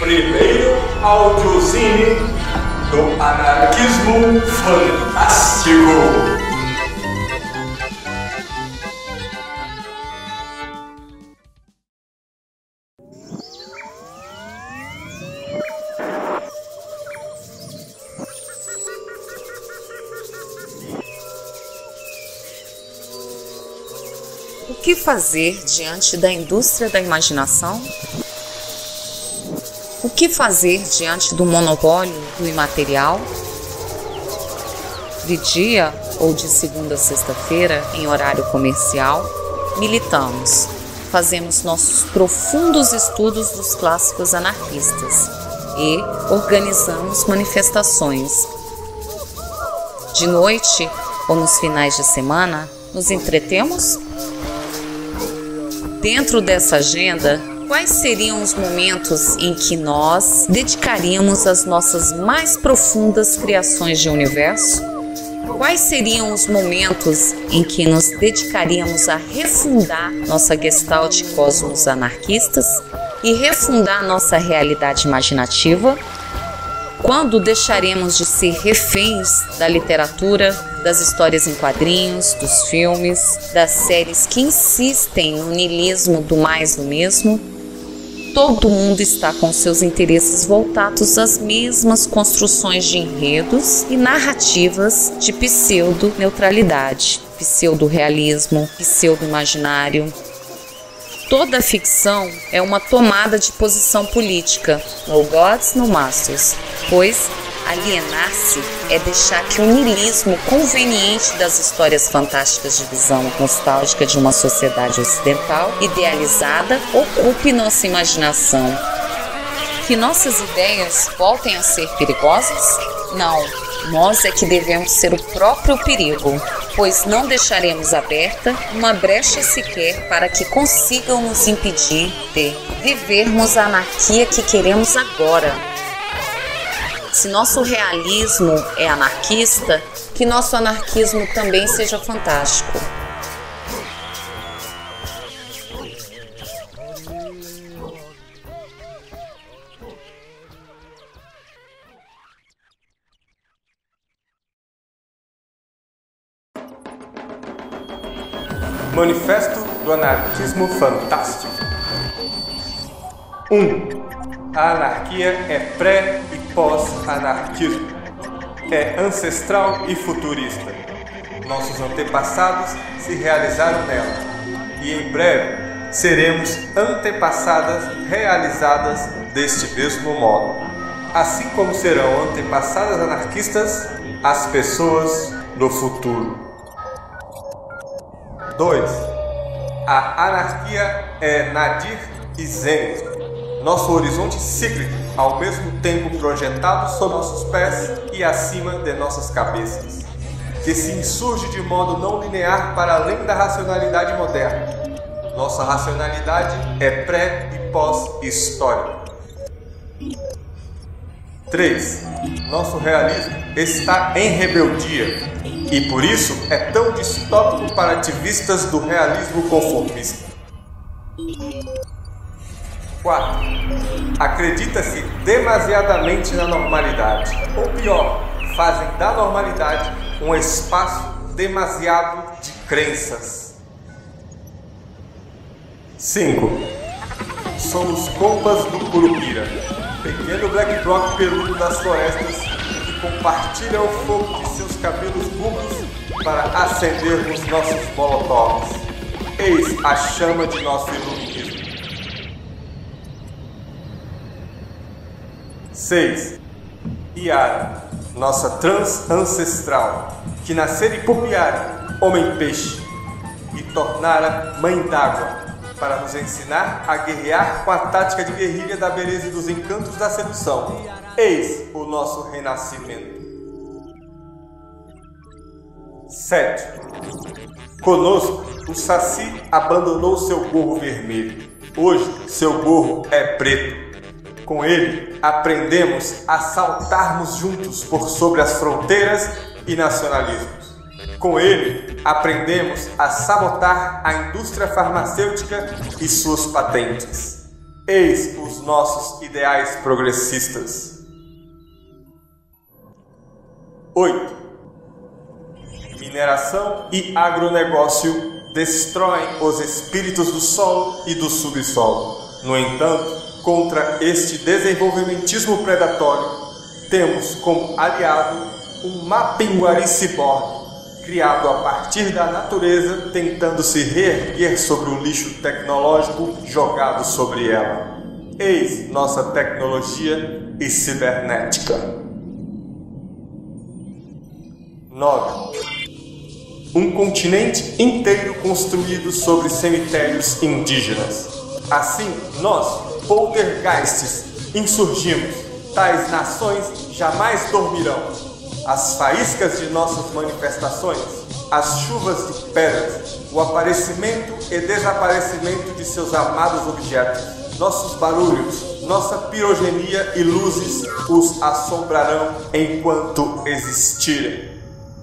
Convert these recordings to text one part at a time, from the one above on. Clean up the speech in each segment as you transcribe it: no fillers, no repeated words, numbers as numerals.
Primeiro audiozine do anarquismo fantástico. O que fazer diante da indústria da imaginação? O que fazer diante do monopólio do imaterial? De dia ou de segunda a sexta-feira, em horário comercial, militamos, fazemos nossos profundos estudos dos clássicos anarquistas e organizamos manifestações. De noite ou nos finais de semana, nos entretemos? Dentro dessa agenda, quais seriam os momentos em que nós dedicaríamos as nossas mais profundas criações de universo? Quais seriam os momentos em que nos dedicaríamos a refundar nossa gestalt cosmos anarquistas e refundar nossa realidade imaginativa? Quando deixaremos de ser reféns da literatura, das histórias em quadrinhos, dos filmes, das séries que insistem no niilismo do mais do mesmo? Todo mundo está com seus interesses voltados às mesmas construções de enredos e narrativas de pseudo-neutralidade, pseudo-realismo, pseudo-imaginário. Toda ficção é uma tomada de posição política, no gods, no masters, pois alienar-se é deixar que o niilismo conveniente das histórias fantásticas de visão nostálgica de uma sociedade ocidental idealizada ocupe nossa imaginação. Que nossas ideias voltem a ser perigosas? Não, nós é que devemos ser o próprio perigo, pois não deixaremos aberta uma brecha sequer para que consigam nos impedir de vivermos a anarquia que queremos agora. Se nosso realismo é anarquista, que nosso anarquismo também seja fantástico. Manifesto do Anarquismo Fantástico. 1. A anarquia é pré- e pós-anarquismo. É ancestral e futurista. Nossos antepassados se realizaram nela. E em breve seremos antepassadas realizadas deste mesmo modo. Assim como serão antepassadas anarquistas as pessoas do futuro. 2. A anarquia é nadir e zen, nosso horizonte cíclico, ao mesmo tempo projetado sob nossos pés e acima de nossas cabeças, que se insurge de modo não linear para além da racionalidade moderna. Nossa racionalidade é pré- e pós-histórica. 3. Nosso realismo está em rebeldia. E por isso é tão distópico para ativistas do realismo conformista. 4. Acredita-se demasiadamente na normalidade. Ou pior, fazem da normalidade um espaço demasiado de crenças. 5. Somos compas do Curupira, pequeno black bloc peludo das florestas que compartilha o fogo de seus cabelos burros para acendermos nossos molotovs. Eis a chama de nosso iluminismo. 6. Iara, nossa trans ancestral, que nascera Ipupiara, homem-peixe, e tornara mãe d'água, para nos ensinar a guerrear com a tática de guerrilha da beleza e dos encantos da sedução. Eis o nosso renascimento. 7. Conosco, o Saci abandonou seu gorro vermelho. Hoje, seu gorro é preto. Com ele, aprendemos a saltarmos juntos por sobre as fronteiras e nacionalismos. Com ele, aprendemos a sabotar a indústria farmacêutica e suas patentes. Eis os nossos ideais progressistas. 8. Mineração e agronegócio destroem os espíritos do solo e do subsolo. No entanto, contra este desenvolvimentismo predatório, temos como aliado um Mapinguari ciborgue, criado a partir da natureza, tentando se reerguer sobre o lixo tecnológico jogado sobre ela. Eis nossa tecnologia e cibernética. 9. Um continente inteiro construído sobre cemitérios indígenas. Assim, nós, poltergeists, insurgimos. Tais nações jamais dormirão. As faíscas de nossas manifestações, as chuvas de pedras, o aparecimento e desaparecimento de seus amados objetos, nossos barulhos, nossa pirogenia e luzes os assombrarão enquanto existirem.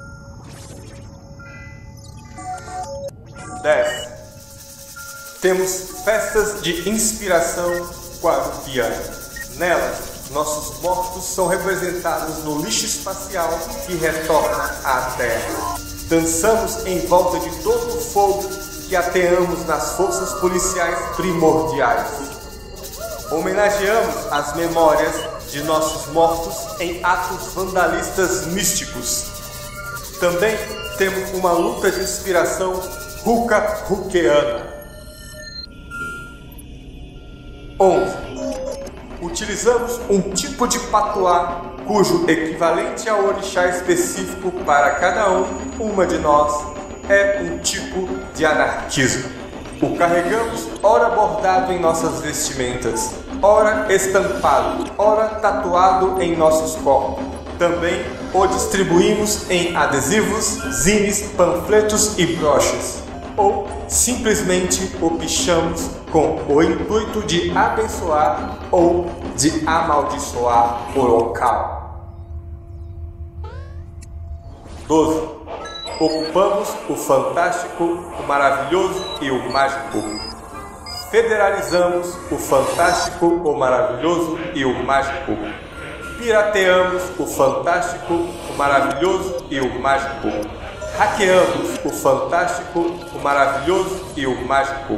10. Temos festas de inspiração guarupiana. Nelas, nossos mortos são representados no lixo espacial que retorna à Terra. Dançamos em volta de todo o fogo que ateamos nas forças policiais primordiais. Homenageamos as memórias de nossos mortos em atos vandalistas místicos. Também temos uma luta de inspiração ruka-rukeana. 11. Utilizamos um tipo de patuá cujo equivalente ao orixá específico para cada uma de nós é um tipo de anarquismo. O carregamos ora bordado em nossas vestimentas, ora estampado, ora tatuado em nossos corpos. Também o distribuímos em adesivos, zines, panfletos e broches. Ou simplesmente o pichamos com o intuito de abençoar ou de amaldiçoar o local. 12. Ocupamos o fantástico, o maravilhoso e o mágico. Federalizamos o fantástico, o maravilhoso e o mágico. Pirateamos o fantástico, o maravilhoso e o mágico. Hackeamos o fantástico, o maravilhoso e o mágico.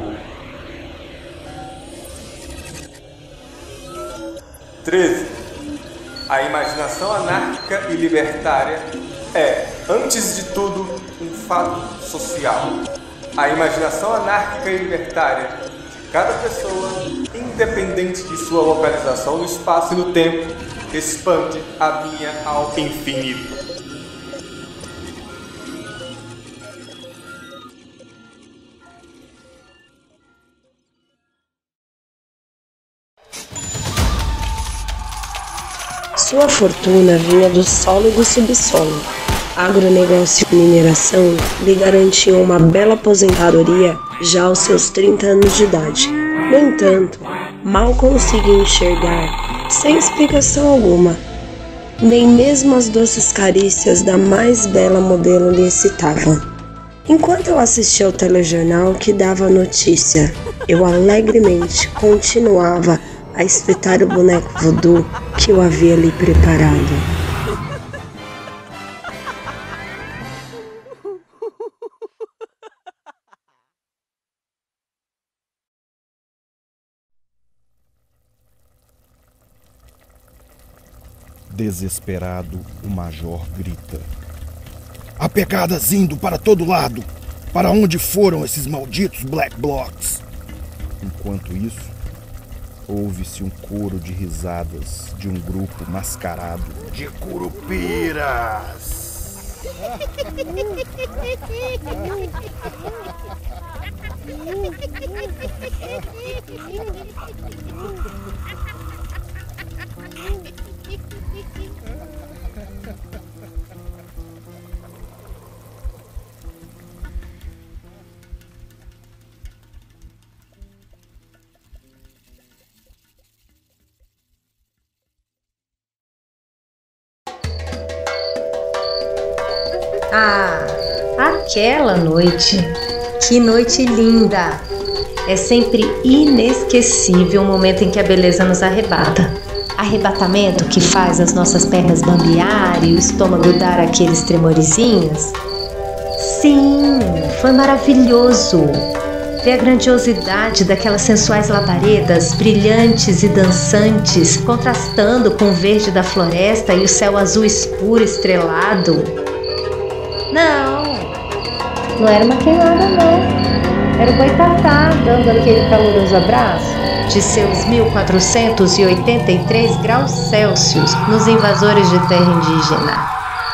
13. A imaginação anárquica e libertária é, antes de tudo, um fato social. A imaginação anárquica e libertária de cada pessoa, independente de sua localização no espaço e no tempo, expande a minha ao infinito. Sua fortuna vinha do solo e do subsolo. Agronegócio e mineração lhe garantiam uma bela aposentadoria já aos seus 30 anos de idade. No entanto, mal conseguia enxergar, sem explicação alguma. Nem mesmo as doces carícias da mais bela modelo lhe excitavam. Enquanto eu assistia ao telejornal que dava a notícia, eu alegremente continuava a espetar o boneco voodoo que eu havia lhe preparado. Desesperado, o major grita: "Há pegadas indo para todo lado! Para onde foram esses malditos Black Blocs?" Enquanto isso, ouve-se um coro de risadas de um grupo mascarado de curupiras. Ah, aquela noite! Que noite linda! É sempre inesquecível o momento em que a beleza nos arrebata. Arrebatamento que faz as nossas pernas bambear e o estômago dar aqueles tremorizinhos. Sim, foi maravilhoso. Ver a grandiosidade daquelas sensuais labaredas, brilhantes e dançantes, contrastando com o verde da floresta e o céu azul escuro estrelado. Não era uma queimada não. Era o boitatá dando aquele caloroso abraço de seus 1483 graus Celsius nos invasores de terra indígena.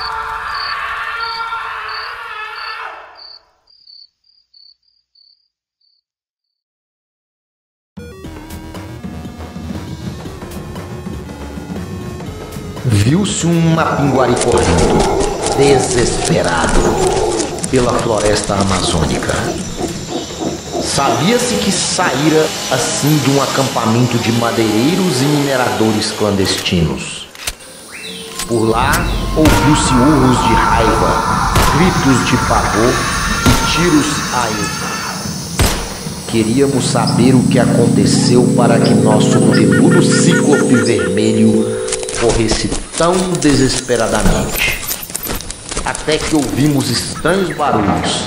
Viu-se um mapinguari correndo, desesperado, pela floresta amazônica. Sabia-se que saíra assim de um acampamento de madeireiros e mineradores clandestinos. Por lá ouviu-se urros de raiva, gritos de pavor e tiros a esmo. Queríamos saber o que aconteceu para que nosso peludo cíclope vermelho corresse tão desesperadamente. Até que ouvimos estranhos barulhos.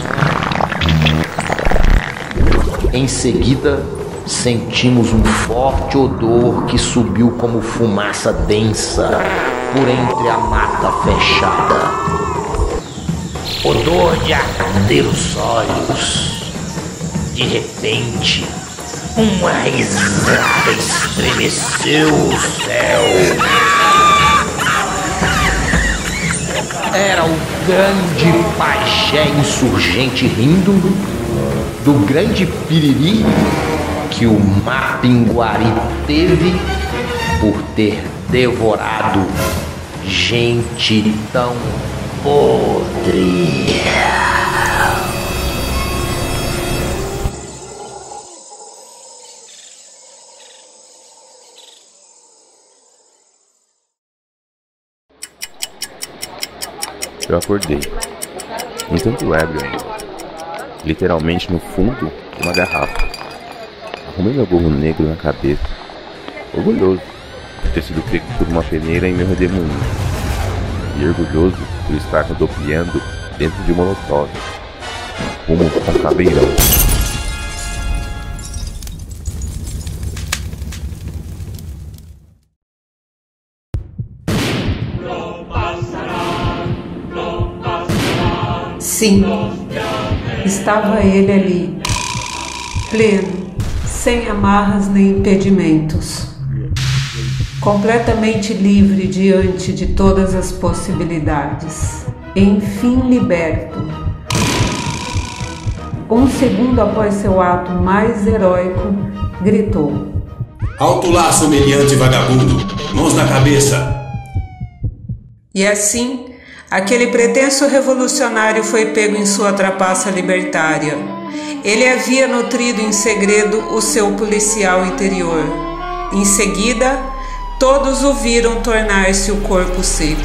Em seguida, sentimos um forte odor que subiu como fumaça densa por entre a mata fechada. Odor de arder os olhos. De repente, uma risada estremeceu o céu. Era o grande pajé insurgente rindo do grande piriri que o mapinguari teve por ter devorado gente tão podre. Eu acordei, um tanto ébrio ainda, literalmente no fundo de uma garrafa. Arrumei meu gorro negro na cabeça, orgulhoso de ter sido pego por uma peneira em meu redemoinho, e orgulhoso por estar rodopiando dentro de um molotov, rumo a um caveirão. Sim, estava ele ali, pleno, sem amarras nem impedimentos, completamente livre diante de todas as possibilidades, enfim liberto. Um segundo após seu ato mais heróico, gritou: "Alto lá, semelhante vagabundo! Mãos na cabeça!" E assim, aquele pretenso revolucionário foi pego em sua trapaça libertária. Ele havia nutrido em segredo o seu policial interior. Em seguida, todos o viram tornar-se o corpo seco.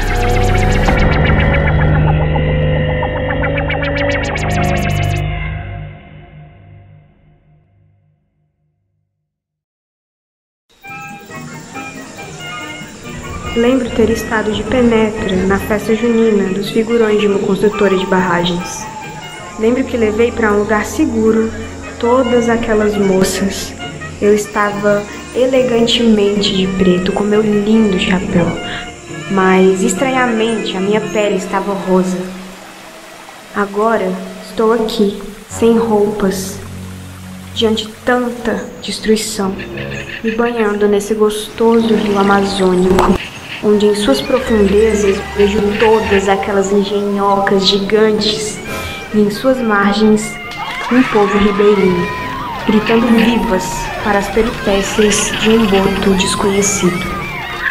Lembro ter estado de penetra na festa junina dos figurões de uma construtora de barragens. Lembro que levei para um lugar seguro todas aquelas moças. Eu estava elegantemente de preto com meu lindo chapéu, mas estranhamente a minha pele estava rosa. Agora estou aqui, sem roupas, diante de tanta destruição, me banhando nesse gostoso rio amazônico, onde em suas profundezas vejo todas aquelas engenhocas gigantes e em suas margens um povo ribeirinho, gritando vivas para as peripécias de um boto desconhecido.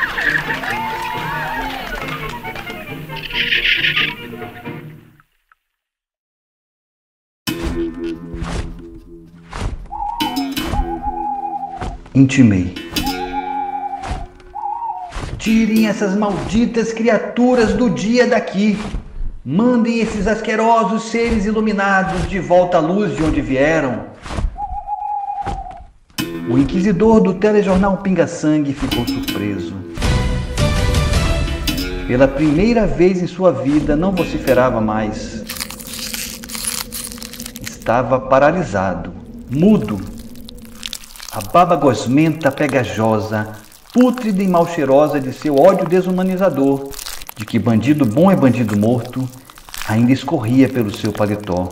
Intimei. Tirem essas malditas criaturas do dia daqui. Mandem esses asquerosos seres iluminados de volta à luz de onde vieram. O inquisidor do telejornal Pinga Sangue ficou surpreso. Pela primeira vez em sua vida, não vociferava mais. Estava paralisado, mudo. A baba gosmenta, pegajosa, pútrida e mal cheirosa de seu ódio desumanizador, de que bandido bom é bandido morto, ainda escorria pelo seu paletó.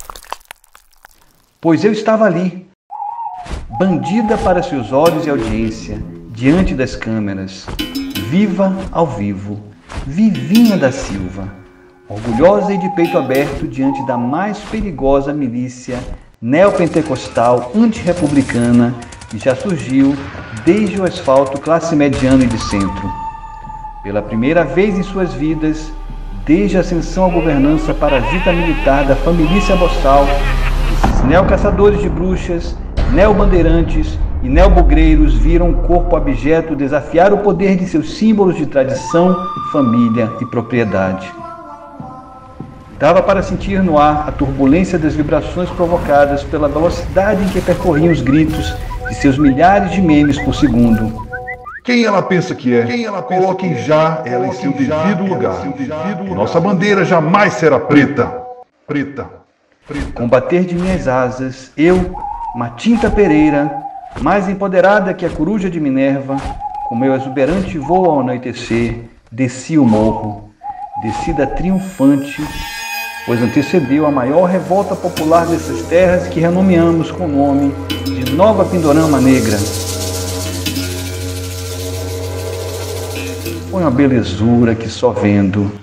Pois eu estava ali, bandida para seus olhos e audiência, diante das câmeras, viva ao vivo, Vivinha da Silva, orgulhosa e de peito aberto diante da mais perigosa milícia neopentecostal antirrepublicana que já surgiu desde o asfalto classe mediana e de centro. Pela primeira vez em suas vidas, desde a ascensão à governança parasita militar da família boçal, esses neocaçadores de bruxas, neobandeirantes e neobugreiros viram o corpo abjeto desafiar o poder de seus símbolos de tradição, família e propriedade. Dava para sentir no ar a turbulência das vibrações provocadas pela velocidade em que percorriam os gritos de seus milhares de memes por segundo. Quem ela pensa que é? Coloquem já ela em seu devido lugar. Nossa bandeira jamais será preta. Preta. Combater de minhas asas, eu, Matinta Pereira, mais empoderada que a coruja de Minerva, com meu exuberante voo ao anoitecer, desci o morro, descida triunfante, pois antecedeu a maior revolta popular dessas terras que renomeamos com o nome de Nova Pindorama Negra. Foi uma belezura que só vendo.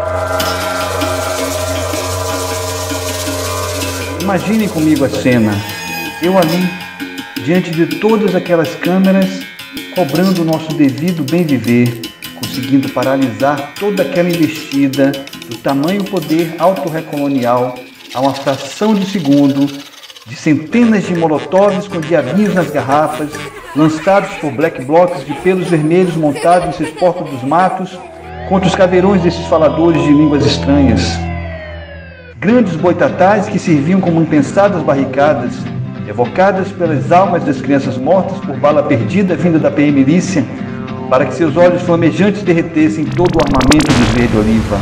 Imaginem comigo a cena, eu ali, diante de todas aquelas câmeras, cobrando o nosso devido bem-viver, conseguindo paralisar toda aquela investida do tamanho poder autorrecolonial a uma fração de segundo, de centenas de molotovs com diabinhos nas garrafas, lançados por black blocs de pelos vermelhos montados em seus portos dos matos, contra os caveirões desses faladores de línguas estranhas. Grandes boitatás que serviam como impensadas barricadas, evocadas pelas almas das crianças mortas por bala perdida vinda da PM Milícia, para que seus olhos flamejantes derretessem todo o armamento dos verde-oliva.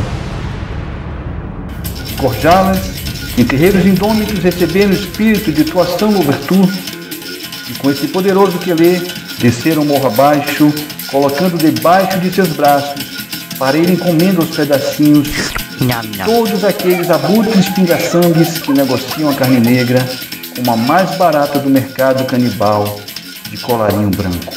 Corjalas, em terreiros indômitos, receberam o espírito de Toação Louverture, e com esse poderoso quelê, desceram morro abaixo, colocando debaixo de seus braços, para irem comendo aos pedacinhos todos aqueles abutres pingaçangues que negociam a carne negra como a mais barata do mercado canibal de colarinho branco.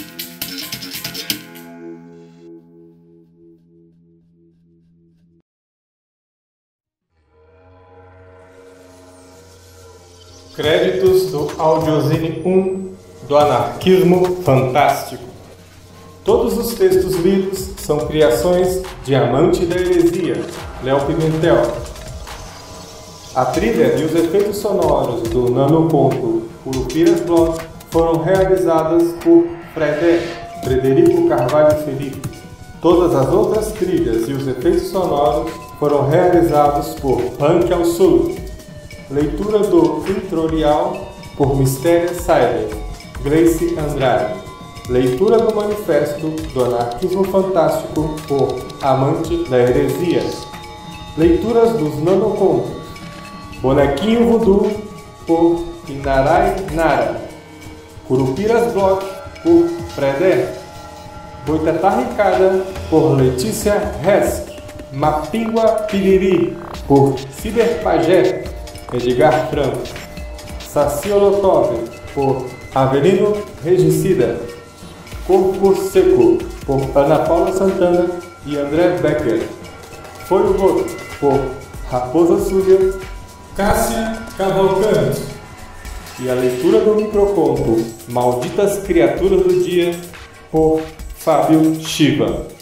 Créditos do Audiozine 1 do Anarquismo Fantástico. Todos os textos lidos são criações de Amante da Heresia, Léo Pimentel. A trilha e os efeitos sonoros do nanoconto Curupiras Block foram realizadas por Frederico Carvalho Felipe. Todas as outras trilhas e os efeitos sonoros foram realizados por Punk ao Sul. Leitura do Introrial por Mysterious Silence, Grace Andrade. Leitura do Manifesto do Anarquismo Fantástico por Amante da Heresia. Leituras dos nanocontos. Bonequinho Voodoo por Inarai Nara. Curupiras Block por Fredé. Boitatá Ricada por Letícia Resk. Mapingua Piriri por Ciberpagé, Edgar Franco. Saci Olotov por Avelino Regicida. Corpo Seco por Ana Paula Santana e André Becker. Foi o voto por Raposa Súria, Cássia Cavalcante. E a leitura do microconto Malditas Criaturas do Dia por Fábio Shiva.